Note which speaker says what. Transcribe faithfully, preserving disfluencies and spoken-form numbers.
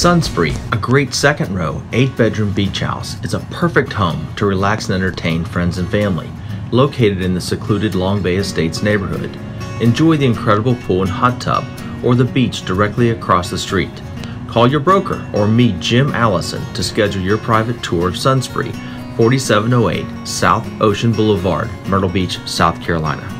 Speaker 1: Sunspree, a great second row, eight bedroom beach house, is a perfect home to relax and entertain friends and family. Located in the secluded Long Bay Estates neighborhood. Enjoy the incredible pool and hot tub or the beach directly across the street. Call your broker or meet Jim Allison to schedule your private tour of Sunspree, forty-seven oh eight South Ocean Boulevard, Myrtle Beach, South Carolina.